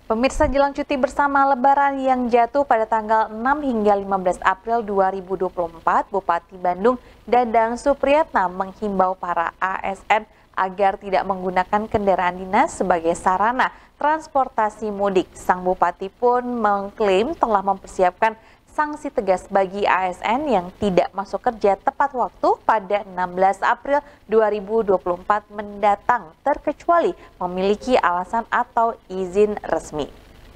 Pemirsa, jelang cuti bersama Lebaran yang jatuh pada tanggal 6 hingga 15 April 2024, Bupati Bandung Dadang Supriyatna menghimbau para ASN agar tidak menggunakan kendaraan dinas sebagai sarana transportasi mudik. Sang Bupati pun mengklaim telah mempersiapkan sanksi tegas bagi ASN yang tidak masuk kerja tepat waktu pada 16 April 2024 mendatang, terkecuali memiliki alasan atau izin resmi.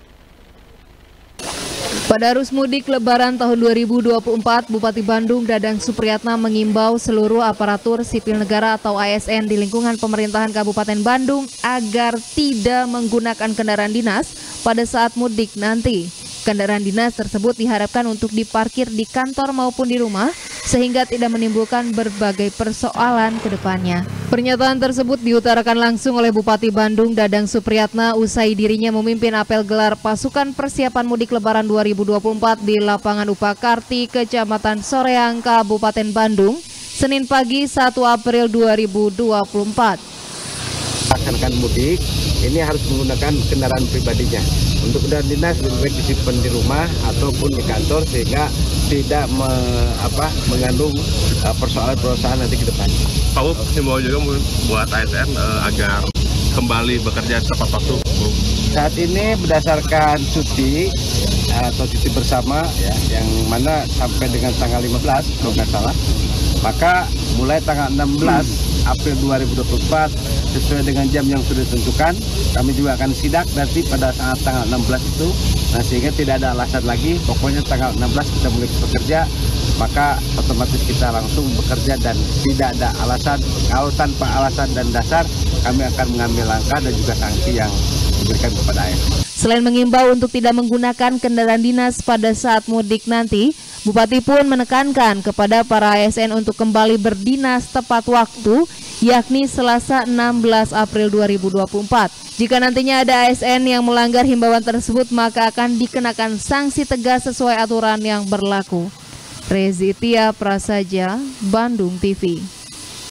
Pada arus mudik Lebaran tahun 2024, Bupati Bandung Dadang Supriyatna mengimbau seluruh aparatur sipil negara atau ASN di lingkungan pemerintahan Kabupaten Bandung agar tidak menggunakan kendaraan dinas pada saat mudik nanti. Kendaraan dinas tersebut diharapkan untuk diparkir di kantor maupun di rumah sehingga tidak menimbulkan berbagai persoalan ke depannya. Pernyataan tersebut diutarakan langsung oleh Bupati Bandung Dadang Supriyatna usai dirinya memimpin apel gelar pasukan persiapan mudik Lebaran 2024 di lapangan Upakarti, Kecamatan Soreang, Kabupaten Bandung, Senin pagi 1 April 2024. Melaksanakan mudik ini harus menggunakan kendaraan pribadinya. Untuk kendaraan dinas lebih baik disimpan di rumah ataupun di kantor sehingga tidak mengandung persoalan nanti ke depan. Pak Ub, himbau juga buat ASN agar kembali bekerja tepat waktu. Saat ini berdasarkan cuti atau cuti bersama ya, yang mana sampai dengan tanggal 15 kalau nggak salah, maka mulai tanggal 16 April 2024 sesuai dengan jam yang sudah ditentukan, kami juga akan sidak nanti pada saat tanggal 16 itu, nah sehingga tidak ada alasan lagi, pokoknya tanggal 16 kita mulai bekerja, maka otomatis kita langsung bekerja dan tidak ada alasan. Kalau tanpa alasan dan dasar, kami akan mengambil langkah dan juga sanksi yang diberikan kepada ASN. Selain mengimbau untuk tidak menggunakan kendaraan dinas pada saat mudik nanti, Bupati pun menekankan kepada para ASN untuk kembali berdinas tepat waktu, yakni Selasa 16 April 2024. Jika nantinya ada ASN yang melanggar himbauan tersebut, maka akan dikenakan sanksi tegas sesuai aturan yang berlaku. Rezi Tia Prasaja, Bandung TV.